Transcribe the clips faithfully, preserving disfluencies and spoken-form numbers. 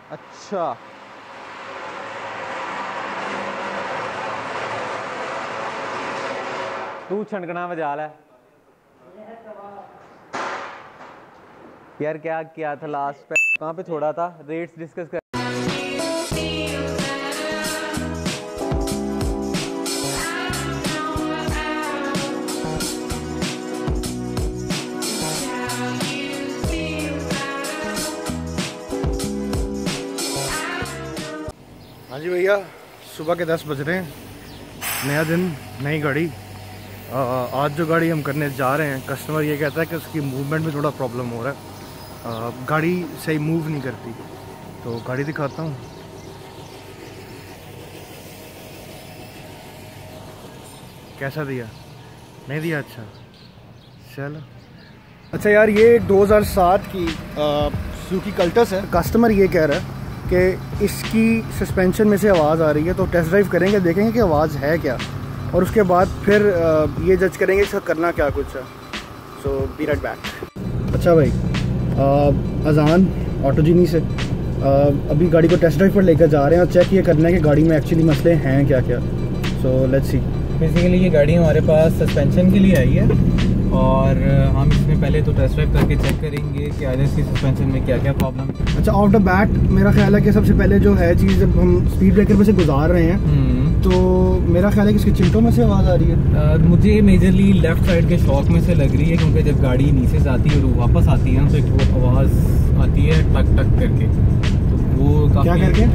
अच्छा तू छनकना बजा ला यार। क्या किया था लास्ट पे, कहाँ पे छोड़ा था? रेट्स डिस्कस कर। हाँ जी भैया, सुबह के दस बज रहे हैं, नया दिन नई गाड़ी। आ, आज जो गाड़ी हम करने जा रहे हैं, कस्टमर ये कहता है कि उसकी मूवमेंट में थोड़ा प्रॉब्लम हो रहा है, आ, गाड़ी सही मूव नहीं करती। तो गाड़ी दिखाता हूँ। कैसा दिया? नहीं दिया? अच्छा चलो। अच्छा यार, ये दो हज़ार सात की सुजुकी कल्टस है। कस्टमर ये कह रहा है कि इसकी सस्पेंशन में से आवाज़ आ रही है, तो टेस्ट ड्राइव करेंगे, देखेंगे कि आवाज़ है क्या, और उसके बाद फिर ये जज करेंगे इसका करना क्या कुछ है। So be right back. अच्छा भाई, अजान ऑटोजीनी से आ, अभी गाड़ी को टेस्ट ड्राइव पर लेकर जा रहे हैं और चेक ये करना है कि गाड़ी में एक्चुअली मसले हैं क्या क्या। So let's see. बेसिकली ये गाड़ी हमारे पास सस्पेंशन के लिए आई है और हम इसमें पहले तो टेस्ट ड्राइव करके चेक करेंगे कि आज इसकी सस्पेंशन में क्या क्या प्रॉब्लम है। अच्छा, ऑफ द बैट मेरा ख्याल है कि सबसे पहले जो है चीज़, जब हम स्पीड ब्रेकर पे से गुजार रहे हैं तो मेरा ख्याल है कि इसके चिमटों में से आवाज़ आ रही है। आ, मुझे मेजरली लेफ्ट साइड के शॉक में से लग रही है, क्योंकि जब गाड़ी नीचे से आती है और वापस आती है तो एक वो आवाज़ आती है टक टक करके। तो वो काफी... क्या करके?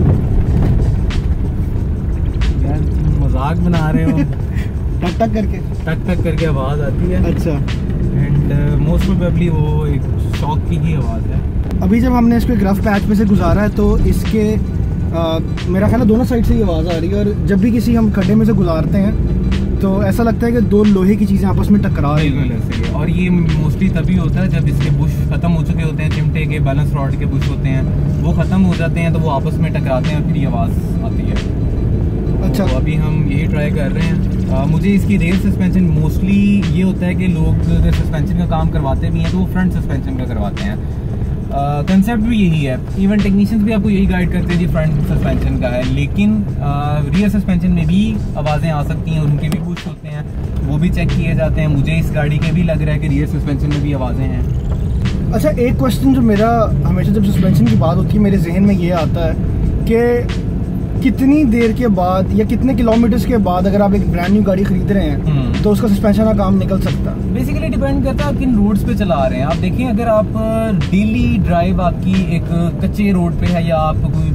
यार तुम मजाक बना रहे हो। टक टक करके टक टक करके आवाज़ आती है। अच्छा। एंड मोस्ट प्रोबेबली वो एक शॉक की ही आवाज़ है। अभी जब हमने इसको ग्रफ पैच में से गुजारा है तो इसके आ, मेरा ख्याल है दोनों साइड से ये आवाज़ आ रही है, और जब भी किसी हम खड्डे में से गुजारते हैं तो ऐसा लगता है कि दो लोहे की चीज़ें आपस में टकरा रही हैं। और ये मोस्टली तभी होता है जब इसके बुश ख़त्म हो चुके होते हैं, चिमटे के बैलेंस रॉड के बुश होते हैं, वो ख़त्म हो जाते हैं तो वो आपस में टकराते हैं और फिर ये आवाज़ आती है। अच्छा, तो अभी हम यही ट्राई कर रहे हैं। आ, मुझे इसकी रेयर सस्पेंशन मोस्टली ये होता है कि लोग अगर सस्पेंशन का काम करवाते भी हैं तो वो फ्रंट सस्पेंशन का करवाते हैं। कंसेप्ट uh, भी यही है, इवन टेक्नीशियंस भी आपको यही गाइड करते हैं जी फ्रंट सस्पेंशन का है, लेकिन रियर uh, सस्पेंशन में भी आवाज़ें आ सकती हैं और उनके भी पुश होते हैं, वो भी चेक किए जाते हैं। मुझे इस गाड़ी के भी लग रहा है कि रियर सस्पेंशन में भी आवाज़ें हैं। अच्छा, एक क्वेश्चन जो मेरा हमेशा जब सस्पेंशन की बात होती है मेरे जहन में ये आता है कि कितनी देर के बाद या कितने किलोमीटर्स के बाद अगर आप एक ब्रांड न्यू गाड़ी खरीद रहे हैं तो उसका सस्पेंशन का काम निकल सकता है? बेसिकली डिपेंड करता है आप किन रोड्स पे चला रहे हैं। आप देखें, अगर आप डेली ड्राइव आपकी एक कच्चे रोड पे है या आप कोई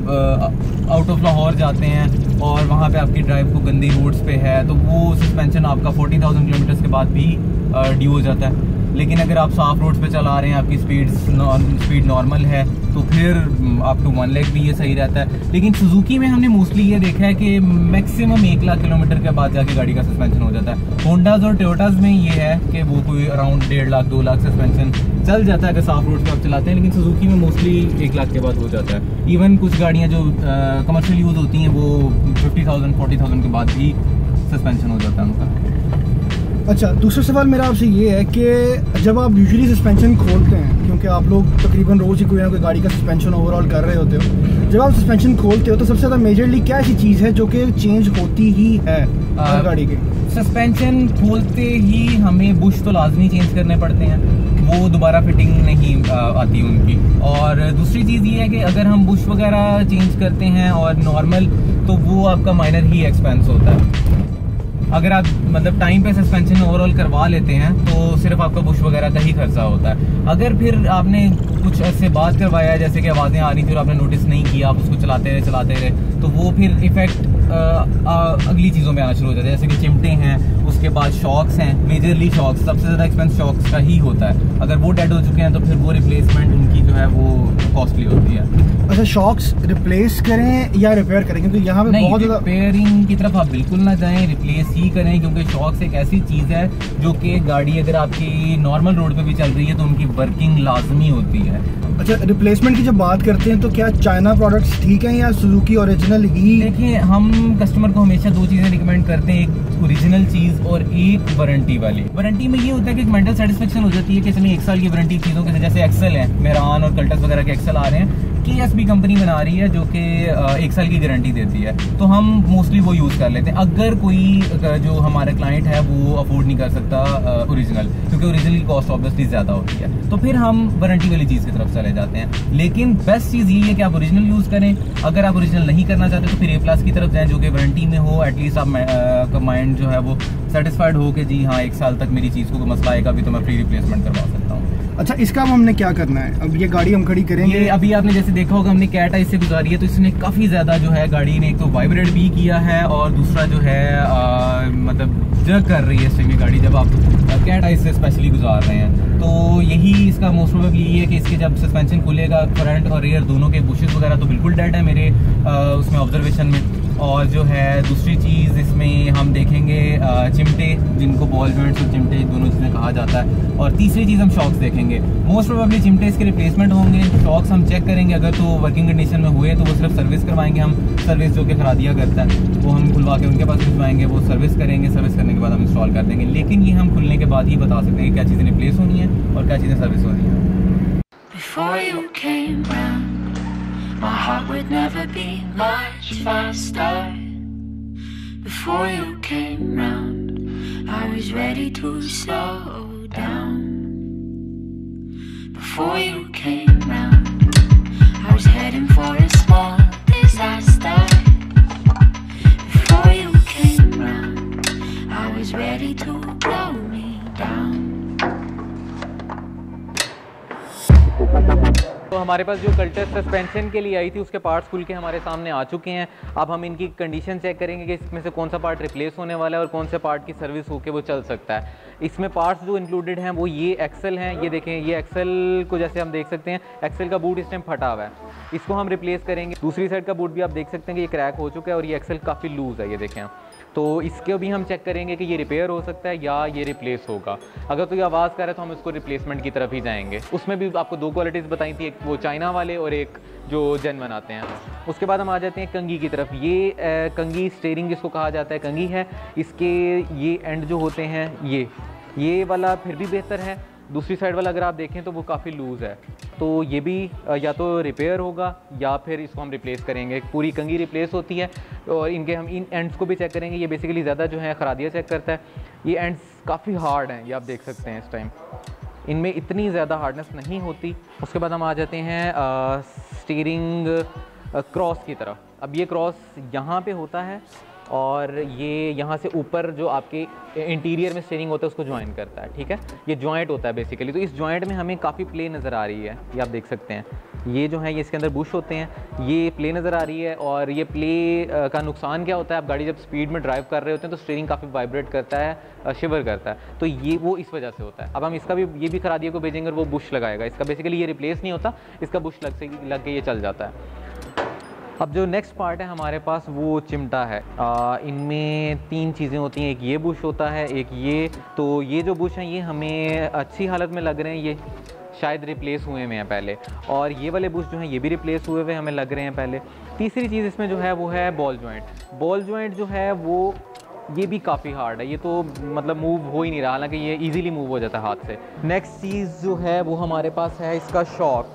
मतलब आउट ऑफ लाहौर जाते हैं और वहाँ पे आपकी ड्राइव को गंदी रोड्स पे है तो वो सस्पेंशन आपका फोर्टी थाउजेंड किलोमीटर्स के बाद भी ड्यू हो जाता है। लेकिन अगर आप साफ रोड्स पे चला रहे हैं, आपकी स्पीड स्पीड नॉर्मल है, तो फिर अप टू वन लेग भी ये सही रहता है। लेकिन सुजुकी में हमने मोस्टली ये देखा है कि मैक्सिमम एक लाख किलोमीटर के बाद जाके गाड़ी का सस्पेंशन हो जाता है। होंडाज और टोयोटाज में ये है कि वो कोई अराउंड डेढ़ लाख दो लाख सस्पेंशन चल जाता है अगर साफ रोड पे आप चलाते हैं, लेकिन सुजुकी में मोस्टली एक लाख के बाद हो जाता है। इवन कुछ गाड़ियाँ जो कमर्शियल यूज होती हैं वो फिफ्टी थाउजेंड फोर्टी थाउजेंड के बाद भी सस्पेंशन हो जाता है उनका। अच्छा, दूसरा सवाल मेरा आपसे ये है कि जब आप यूजुअली सस्पेंशन खोलते हैं, क्योंकि आप लोग तकरीबन रोज़ ही कोई ना कोई गाड़ी का सस्पेंशन ओवरऑल कर रहे होते हो, जब आप सस्पेंशन खोलते हो तो सबसे ज़्यादा मेजरली क्या ऐसी चीज़ है जो कि चेंज होती ही है हर गाड़ी की? सस्पेंशन खोलते ही हमें बुश तो लाजमी चेंज करने पड़ते हैं, वो दोबारा फिटिंग नहीं आती उनकी। और दूसरी चीज़ ये है कि अगर हम बुश वगैरह चेंज करते हैं और नॉर्मल, तो वो आपका माइनर ही एक्सपेंस होता है। अगर आप मतलब टाइम पे सस्पेंशन ओवरऑल करवा लेते हैं तो सिर्फ आपका बुश वगैरह का ही खर्चा होता है। अगर फिर आपने कुछ ऐसे बात करवाया जैसे कि आवाज़ें आ रही थी और आपने नोटिस नहीं किया, आप उसको चलाते रहे चलाते रहे तो वो फिर इफेक्ट अगली चीज़ों में आना शुरू हो जाता है, जैसे कि चिमटे हैं, उसके बाद शॉक्स हैं। मेजरली शॉक्स सबसे ज़्यादा एक्सपेंस शॉक्स का ही होता है। अगर वो डेड हो चुके हैं तो फिर वो रिप्लेसमेंट उनकी जो है वो कॉस्टली होती है। अच्छा, शॉक्स रिप्लेस करें या रिपेयर करें? क्योंकि यहाँ पे बहुत ज़्यादा रिपेयरिंग की तरफ आप बिल्कुल ना जाएं, रिप्लेस ही करें, क्योंकि शॉक्स एक ऐसी चीज़ है जो कि गाड़ी अगर आपकी नॉर्मल रोड पे भी चल रही है तो उनकी वर्किंग लाजमी होती है। अच्छा, रिप्लेसमेंट की जब बात करते हैं तो क्या चाइना प्रोडक्ट्स ठीक हैं या सुजुकी ओरिजिनल ही? देखिए, हम कस्टमर को हमेशा दो चीज़ें रिकमेंड करते हैं, एक ओरिजिनल चीज़ और एक वारंटी वाली। वारंटी में ये होता है कि एक मेंटल सेटिस्फेक्शन हो जाती है कि चलिए एक साल की वारंटी चीज़ों के, जैसे एक्सेल है, मेरान और कल्टस वगैरह के एक्सेल आ रहे हैं, के एस बी कंपनी बना रही है जो कि एक साल की गारंटी देती है, तो हम मोस्टली वो यूज़ कर लेते हैं। अगर कोई जो हमारा क्लाइंट है वो अफोर्ड नहीं कर सकता ओरिजिनल, क्योंकि ओरिजिनल की कॉस्ट ऑब्वियसली ज़्यादा होती है, तो फिर हम वारंटी वाली चीज़ की तरफ चले जाते हैं। लेकिन बेस्ट चीज़ ये है कि आप ओरिजिनल यूज़ करें। अगर आप ओरिजिनल नहीं करना चाहते तो फिर ए प्लस की तरफ जाएँ जो कि वारंटी में हो। एटलीस्ट आप माइंड जो है वो सेटिस्फाइड हो कि जी हाँ, एक साल तक मेरी चीज़ को मसला आएगा भी तो मैं फ्री रिप्लेसमेंट करवा सकता हूँ। अच्छा, इसका अब हमने क्या करना है? अब ये गाड़ी हम खड़ी करेंगे। ये अभी आपने जैसे देखा होगा हमने कैट आई से गुजारी है, तो इसने काफ़ी ज़्यादा जो है गाड़ी ने एक तो वाइब्रेट भी किया है और दूसरा जो है आ, मतलब जग कर रही है इस टाइम गाड़ी जब आप कैट आई से स्पेशली गुजार रहे हैं। तो यही इसका मोस्ट प्रोबेबली ये है कि इसके जब सस्पेंशन खुलेगा फ्रंट और रियर दोनों के बुशेस वगैरह तो बिल्कुल डेड है मेरे आ, उसमें ऑब्जर्वेशन में। और जो है दूसरी चीज़ इसमें हम देखेंगे चिमटे, जिनको बॉल जॉइंट्स और चिमटे दोनों चीज़ें कहा जाता है। और तीसरी चीज़ हम शॉक्स देखेंगे। मोस्ट प्रोबेबली चिमटे इसके रिप्लेसमेंट होंगे। शॉक्स हम चेक करेंगे, अगर तो वर्किंग कंडीशन में हुए तो वो सिर्फ सर्विस करवाएंगे हम। सर्विस जो कि खरादिया करता है वो हम खुलवा के उनके पास भिजवाएंगे, वो सर्विस करेंगे। सर्विस करने के बाद हम इंस्टॉल कर देंगे। लेकिन ये हम खुलने के बाद ही बता सकते हैं कि क्या चीज़ें रिप्लेस होनी है और क्या चीज़ें सर्विस होनी है। Before you came round, my heart would never beat much faster. Before you came round, I was ready to slow down. Before you came round, I was heading for a small disaster. Before you came round, I was ready to blow me down. तो हमारे पास जो Cultus suspension के लिए आई थी उसके parts खुल के हमारे सामने आ चुके हैं। अब हम इनकी कंडीशन चेक करेंगे कि इसमें से कौन सा पार्ट रिप्लेस होने वाला है और कौन से पार्ट की सर्विस होके वो चल सकता है। इसमें पार्ट्स जो इंक्लूडेड हैं वो ये एक्सल हैं। ये देखें, ये एक्सल को जैसे हम देख सकते हैं, एक्सल का बूट इस टाइम फटा हुआ है, इसको हम रिप्लेस करेंगे। दूसरी साइड का बूट भी आप देख सकते हैं कि ये क्रैक हो चुका है और ये एक्सल काफ़ी लूज़ है, ये देखें। तो इसके भी हम चेक करेंगे कि ये रिपेयर हो सकता है या ये रिप्लेस होगा। अगर तो ये आवाज़ कर रहा है तो हम इसको रिप्लेसमेंट की तरफ ही जाएंगे। उसमें भी आपको दो क्वालिटीज़ बताई थी, एक वो चाइना वाले और एक जो जेन्युइन आते हैं। उसके बाद हम आ जाते हैं कंगी की तरफ। ये आ, कंगी स्टीयरिंग जिसको कहा जाता है कंगी है। इसके ये एंड जो होते हैं ये ये वाला फिर भी बेहतर है। दूसरी साइड वाला अगर आप देखें तो वो काफ़ी लूज़ है, तो ये भी या तो रिपेयर होगा या फिर इसको हम रिप्लेस करेंगे। पूरी कंगी रिप्लेस होती है और इनके हम इन एंड्स को भी चेक करेंगे। ये बेसिकली ज़्यादा जो है खरादिया चेक करता है। ये एंड्स काफ़ी हार्ड हैं, ये आप देख सकते हैं इस टाइम इनमें इतनी ज़्यादा हार्डनेस नहीं होती। उसके बाद हम आ जाते हैं स्टीयरिंग क्रॉस की तरफ। अब ये क्रॉस यहाँ पे होता है और ये यहाँ से ऊपर जो आपके इंटीरियर में स्टीयरिंग होता है उसको ज्वाइन करता है, ठीक है। ये जॉइंट होता है बेसिकली। तो इस जॉइंट में हमें काफ़ी प्ले नज़र आ रही है, ये आप देख सकते हैं। ये जो है ये इसके अंदर बुश होते हैं, ये प्ले नज़र आ रही है। और ये प्ले का नुकसान क्या होता है, आप गाड़ी जब स्पीड में ड्राइव कर रहे होते हैं तो स्टीयरिंग काफ़ी वाइब्रेट करता है, शिवर करता है, तो ये वो इस वजह से होता है। अब हम इसका भी ये भी खरादिया को भेजेंगे और वो बुश लगाएगा। इसका बेसिकली ये रिप्लेस नहीं होता, इसका बुश लग से लग के ये चल जाता है। अब जो नेक्स्ट पार्ट है हमारे पास वो चिमटा है। इनमें तीन चीज़ें होती हैं, एक ये बुश होता है, एक ये। तो ये जो बुश हैं ये हमें अच्छी हालत में लग रहे हैं, ये शायद रिप्लेस हुए हुए हैं पहले। और ये वाले बुश जो हैं ये भी रिप्लेस हुए हुए हमें लग रहे हैं पहले। तीसरी चीज़ इसमें जो है वो है बॉल जॉइंट। बॉल जॉइंट जो है वो ये भी काफ़ी हार्ड है, ये तो मतलब मूव हो ही नहीं रहा, हालांकि ये इजीली मूव हो जाता है हाथ से। नेक्स्ट चीज़ जो है वो हमारे पास है इसका शॉक।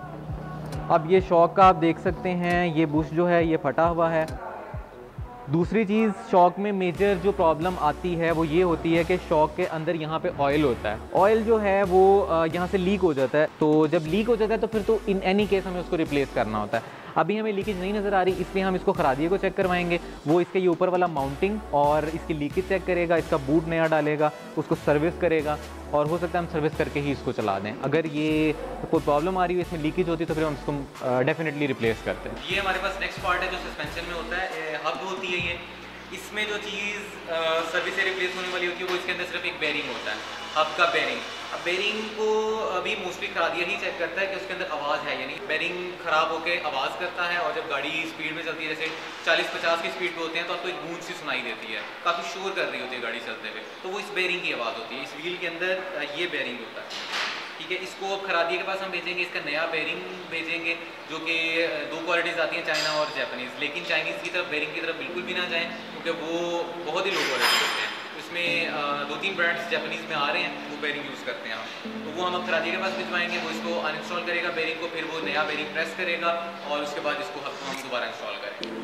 अब ये शॉक का आप देख सकते हैं, ये बुश जो है ये फटा हुआ है। दूसरी चीज़, शॉक में मेजर जो प्रॉब्लम आती है वो ये होती है कि शॉक के अंदर यहाँ पे ऑयल होता है। ऑयल जो है वो यहाँ से लीक हो जाता है। तो जब लीक हो जाता है तो फिर तो इन एनी केस हमें उसको रिप्लेस करना होता है। अभी हमें लीकेज नहीं नज़र आ रही, इसलिए हम इसको खरादिए को चेक करवाएंगे। वो इसके ये ऊपर वाला माउंटिंग और इसकी लीकेज चेक करेगा, इसका बूट नया डालेगा, उसको सर्विस करेगा और हो सकता है हम सर्विस करके ही इसको चला दें। अगर ये कोई प्रॉब्लम आ रही है, इसमें लीकेज होती है, तो फिर हम इसको डेफिनेटली रिप्लेस करते हैं। ये हमारे पास नेक्स्ट पार्ट है जो सस्पेंशन में होता है, हब होती है ये। इसमें जो चीज़ सर्विस से रिप्लेस होने वाली होती है वो इसके अंदर सिर्फ एक बेरिंग होता है, हब का बेरिंग। अब बेरिंग को अभी मोस्टली खरादिया ही चेक करता है कि उसके अंदर आवाज़ है, यानी बेरिंग ख़राब होकर आवाज़ करता है। और जब गाड़ी स्पीड में चलती है, जैसे चालीस पचास की स्पीड पे होते हैं, तो आपको एक गूंज सी सुनाई देती है, काफ़ी शोर कर रही होती है गाड़ी चलते हुए, तो वो इस बेरिंग की आवाज़ होती है। इस व्हील के अंदर ये बेरिंग होता है, ठीक है। इसको अब खरादिया के पास हम भेजेंगे, इसका नया बेरिंग भेजेंगे, जो कि दो क्वालिटीज़ आती हैं, चाइना और जापानीज़। लेकिन चाइनीज़ की तरफ बेरिंग की तरफ बिल्कुल भी ना जाएँ, क्योंकि वो बहुत ही लो क्वालिटी होते हैं। जिसमें दो तीन ब्रांड्स जापानीज़ में आ रहे हैं, वो बेरिंग यूज़ करते हैं हम। तो वो हम अब खरादी के पास भिजवाएंगे, वो इसको अनइंस्टॉल करेगा बेरिंग को, फिर वो नया बेरिंग प्रेस करेगा और उसके बाद इसको हम दोबारा इंस्टॉल करेंगे।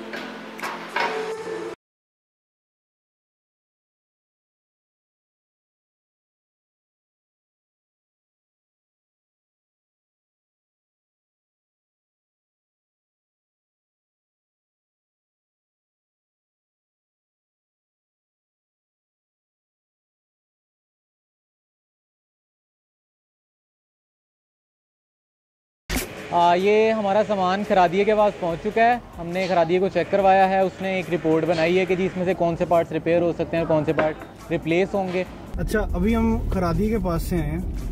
आ, ये हमारा सामान खरादिए के पास पहुंच चुका है। हमने खरादिए को चेक करवाया है, उसने एक रिपोर्ट बनाई है कि जी इसमें से कौन से पार्ट्स रिपेयर हो सकते हैं और कौन से पार्ट रिप्लेस होंगे। अच्छा, अभी हम खरादिए के पास से आए हैं।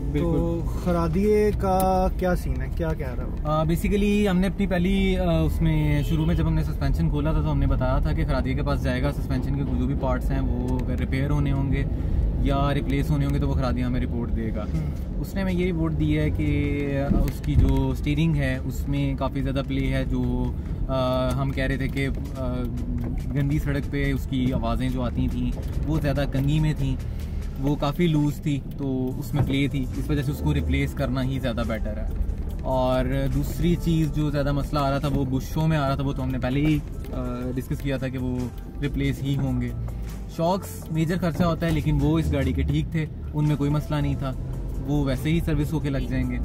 तो खरादिए का क्या सीन है, क्या कह रहा है? बेसिकली हमने अपनी पहली आ, उसमें शुरू में जब हमने सस्पेंशन खोला था तो हमने बताया था कि खरादिए के पास जाएगा, सस्पेंशन के जो भी पार्ट्स हैं वो अगर रिपेयर होने होंगे या रिप्लेस होने होंगे तो वो खरादिया हमें रिपोर्ट देगा। उसने हमें ये रिपोर्ट दी है कि उसकी जो स्टीयरिंग है उसमें काफ़ी ज़्यादा प्ले है, जो आ, हम कह रहे थे कि आ, गंदी सड़क पे उसकी आवाज़ें जो आती थी वो ज़्यादा कंगी में थी, वो काफ़ी लूज़ थी, तो उसमें प्ले थी, इस वजह से उसको रिप्लेस करना ही ज़्यादा बेटर है। और दूसरी चीज़ जो ज़्यादा मसला आ रहा था वो बुशों में आ रहा था, वो तो हमने पहले ही डिस्कस किया था कि वो रिप्लेस ही होंगे। शॉक्स मेजर खर्चा होता है, लेकिन वो इस गाड़ी के ठीक थे, उनमें कोई मसला नहीं था, वो वैसे ही सर्विस होके लग जाएंगे।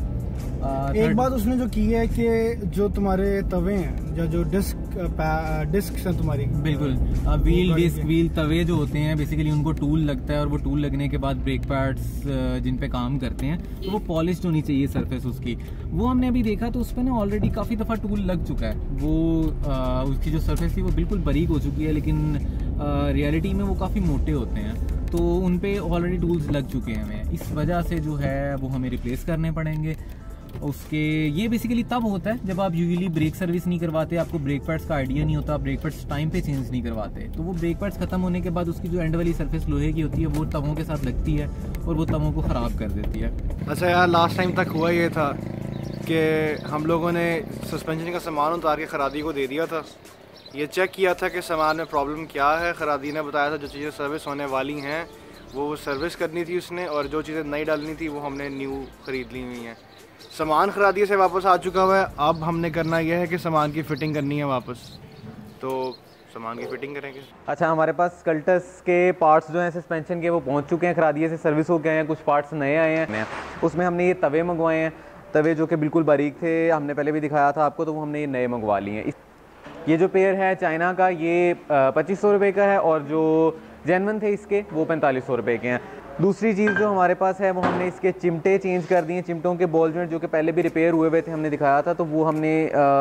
आ, एक बात उसने जो की है कि जो तुम्हारे तवे हैं या जो डिस्क डिस्क हैं तुम्हारी, बिल्कुल व्हील डिस्क व्हील तवे जो होते हैं बेसिकली उनको टूल लगता है और वो टूल लगने के बाद ब्रेक पैड्स जिन पे काम करते हैं तो वो पॉलिश्ड होनी चाहिए सरफेस उसकी। वो हमने अभी देखा तो उस पर ना ऑलरेडी काफ़ी दफ़ा टूल लग चुका है, वो आ, उसकी जो सरफेस थी वो बिल्कुल बारीक हो चुकी है, लेकिन रियलिटी में वो काफ़ी मोटे होते हैं, तो उन पे ऑलरेडी टूल्स लग चुके हैं हमें, इस वजह से जो है वो हमें रिप्लेस करने पड़ेंगे उसके। ये बेसिकली तब होता है जब आप यूजुअली ब्रेक सर्विस नहीं करवाते, आपको ब्रेक पैड्स का आइडिया नहीं होता, ब्रेक पैड्स टाइम पे चेंज नहीं करवाते, तो वो ब्रेक पैड्स खत्म होने के बाद उसकी जो एंड वाली सरफेस लोहे की होती है वो तवों के साथ लगती है और वो तवों को ख़राब कर देती है। अच्छा यार, लास्ट टाइम तक हुआ ये था कि हम लोगों ने सस्पेंशन का सामान उतार के खरादी को दे दिया था, ये चेक किया था कि सामान में प्रॉब्लम क्या है। खरादी ने बताया था जो चीज़ें सर्विस होने वाली हैं वो सर्विस करनी थी उसने, और जो चीज़ें नई डालनी थी वो हमने न्यू ख़रीद ली हुई हैं। सामान खरादिए से वापस आ चुका हुआ है, अब हमने करना यह है कि सामान की फ़िटिंग करनी है वापस, तो सामान की फ़िटिंग करेंगे। अच्छा, हमारे पास कल्टस के पार्ट्स जो हैं सस्पेंशन के वो पहुंच चुके हैं, खरादिए से सर्विस हो गए हैं, कुछ पार्ट्स नए आए हैं। उसमें हमने ये तवे मंगवाए हैं, तवे जो कि बिल्कुल बारीक थे, हमने पहले भी दिखाया था आपको, तो वो हमने ये नए मंगवा लिए हैं। ये जो पेयर है चाइना का ये पच्चीस सौ रुपये का है और जो जेनवन थे इसके वो पैंतालीस सौ रुपये के हैं। दूसरी चीज़ जो हमारे पास है वो हमने इसके चिमटे चेंज कर दिए, चिमटों के बॉल जॉइंट जो कि पहले भी रिपेयर हुए हुए थे हमने दिखाया था, तो वो हमने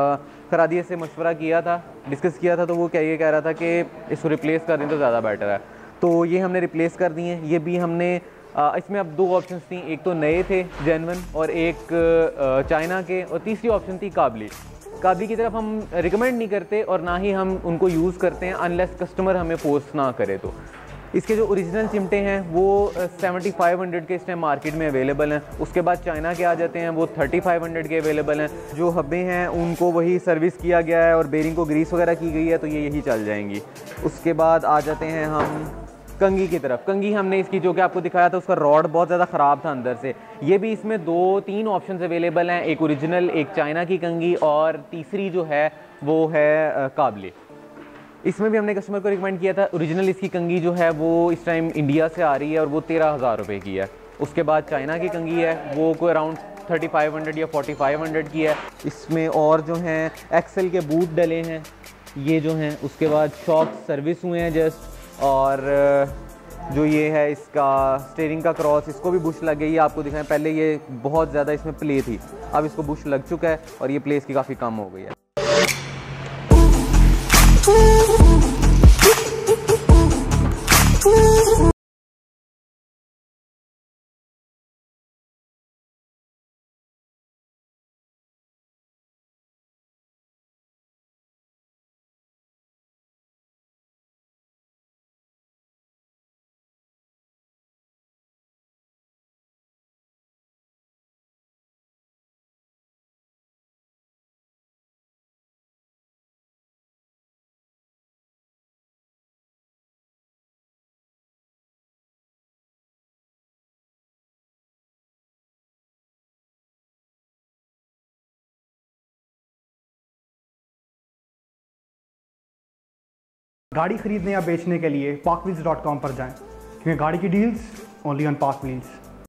खरादिए से मशवरा किया था, डिस्कस किया था, तो वो क्या ये कह रहा था कि इसको रिप्लेस कर दें तो ज़्यादा बेटर है, तो ये हमने रिप्लेस कर दिए हैं। ये भी हमने आ, इसमें अब दो ऑप्शंस थी, एक तो नए थे जेनवन और एक चाइना के, और तीसरी ऑप्शन थी काबली। काबली की तरफ हम रिकमेंड नहीं करते और ना ही हम उनको यूज़ करते हैं अनलेस कस्टमर हमें फोर्स ना करे। तो इसके जो ओरिजिनल चिमटे हैं वो सेवेंटी फाइव हंड्रेड के इस टाइम मार्केट में अवेलेबल हैं। उसके बाद चाइना के आ जाते हैं, वो थर्टी फाइव हंड्रेड के अवेलेबल हैं। जो हब्बे हैं उनको वही सर्विस किया गया है और बेरिंग को ग्रीस वगैरह की गई है, तो ये यही चल जाएंगी। उसके बाद आ जाते हैं हम कंगी की तरफ। कंगी हमने इसकी जो कि आपको दिखाया था उसका रॉड बहुत ज़्यादा ख़राब था अंदर से। ये भी इसमें दो तीन ऑप्शंस अवेलेबल हैं, एक ओरिजिनल, एक चाइना की कंगी और तीसरी जो है वो है काबली। इसमें भी हमने कस्टमर को रिकमेंड किया था। ओरिजिनल इसकी कंगी जो है वो इस टाइम इंडिया से आ रही है और वो तेरह हज़ार रुपये की है। उसके बाद चाइना की कंगी है वो कोई अराउंड थर्टी फाइव हंड्रेड या फोर्टी फाइव हंड्रेड की है। इसमें और जो हैं एक्सेल के बूट डले हैं ये जो हैं, उसके बाद शॉक सर्विस हुए हैं जस्ट, और जो ये है इसका स्टीयरिंग का क्रॉस, इसको भी बुश लग गई है। आपको दिखाएं, पहले ये बहुत ज़्यादा इसमें प्ले थी, अब इसको बुश लग चुका है और ये प्ले इसकी काफ़ी कम हो गई है। गाड़ी खरीदने या बेचने के लिए पार्क व्हील्स डॉट कॉम पर जाएं, क्योंकि गाड़ी की deals only on park wheels.